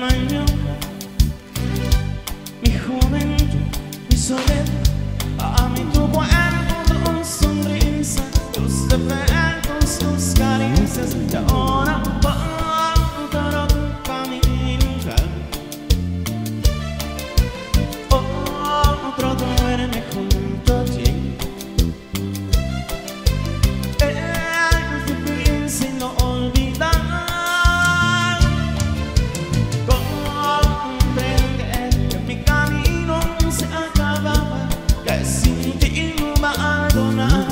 alma mía, mi juventud, mi soledad, a mí tu cuerpo, tu sonrisa, tus defectos, tus caricias, y ahora otro camino, otro duerme junto a ti. Es difícil no olvidar, comprender que mi camino se acababa, que sin ti no valgo nada.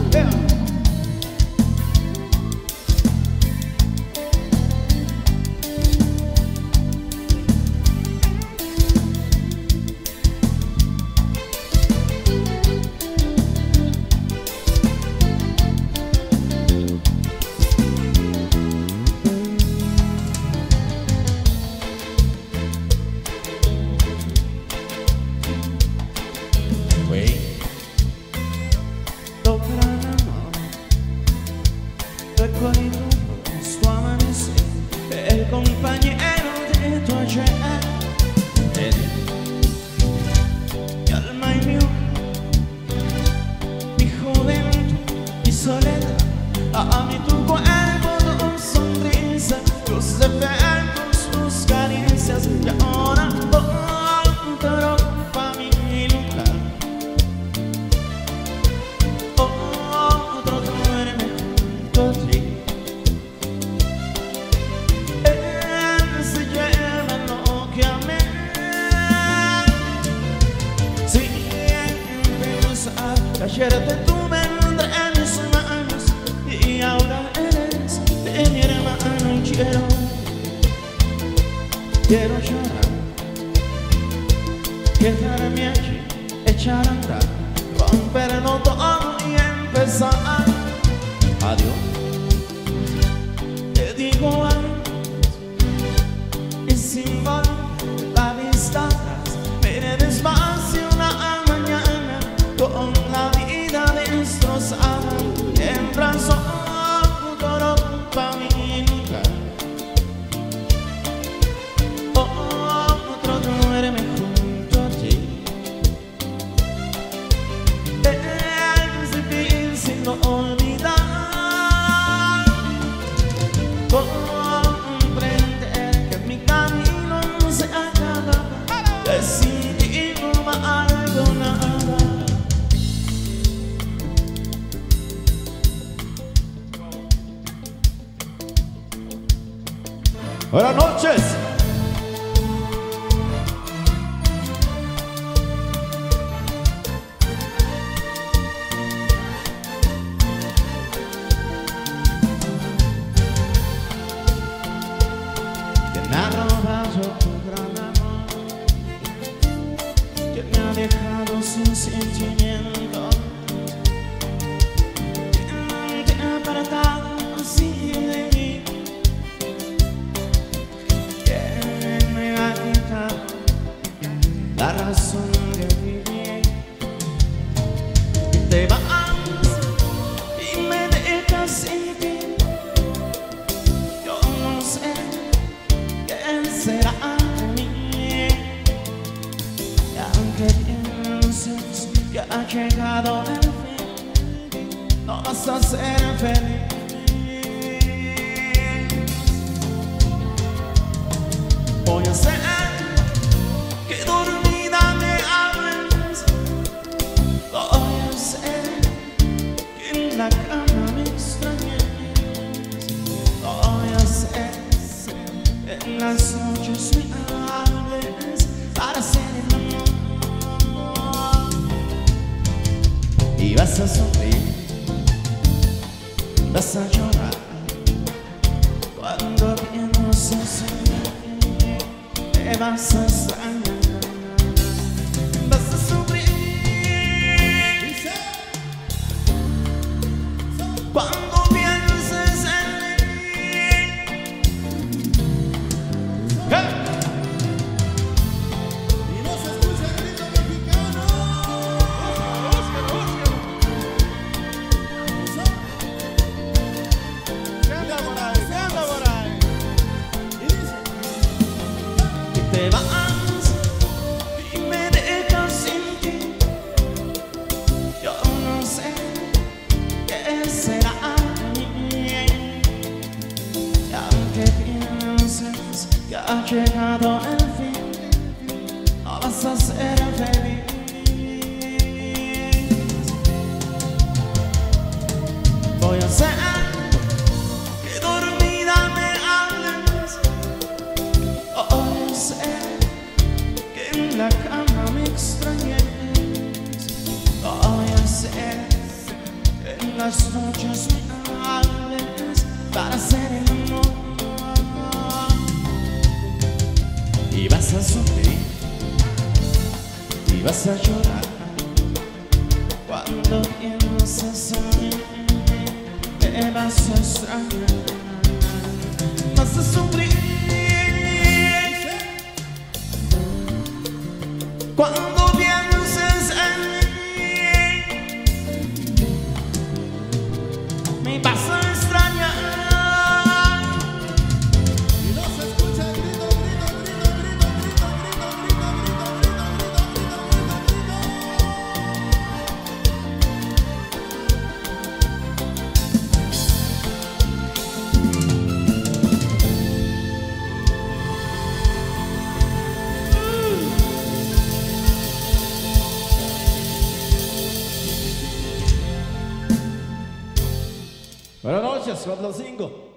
Recuerdo tu amanecer, el compañero de tu ayer, mi alma y mi juventud, mi soledad, a mí tu cuerpo, tu sonrisa, tus defectos, tus caricias, y ahora otro pa' mi lugar, otro duerme junto a ti. Él se lleva lo que amé, sin pensar que ayer te tuve entre mis manos y ahora eres de mi hermano. Y quiero llorar, quedarme aquí, echar a andar, romperlo todo y empezar. Adiós, te digo adiós, y sin volver la vista atrás, veré despacio una mañana con la vida destrozada, mientras otro pa' mi lugar, otro duerme junto a ti. Es difícil no olvidar, comprender que mi camino se acaba, que sin ti no valgo nada. Buenas noches. Que me ha robado tu gran amor, que me ha dejado sin sentimiento, que te ha apartado así de mí, que me ha quitado la razón de vivir. Y te vas y me dejas sin ti. Yo no sé qué será de mí, y aunque pienses que ha llegado el fin, no vas a ser feliz. Voy a hacer que dormida me hables, voy a hacer que en la cama me extrañes, voy a hacer en las noches me hables para hacer el amor. Y vas a sufrir, vas a llorar cuando pienses en mí, te vas a extrañar, vas a sufrir cuando pienses en mí. Y no se escucha el grito mexicano. ¿Qué anda por ahí? ¿Qué anda por ahí? Y dice te vas y me dejas sin ti. Yo no sé qué será de mí. Y aunque pienses que ha llegado el fin, no vas a ser feliz. Voy a hacer que dormida me hables. Voy a hacer que en la cama me extrañes. Voy a hacer que en las noches me hables para hacer el amor. Y vas a sufrir y vas a llorar cuando pienses en mí. Me vas a extrañar, vas a sufrir cuando pienses en mí. Me vas a extrañar. Y no se escucha el grito, grito, grito, grito, grito, grito, Buenas noches, 4-5.